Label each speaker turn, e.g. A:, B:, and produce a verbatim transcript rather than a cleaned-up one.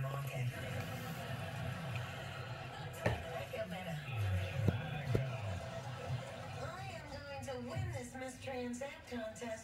A: rocket. I feel better. I am going to win this mystery and zap contest.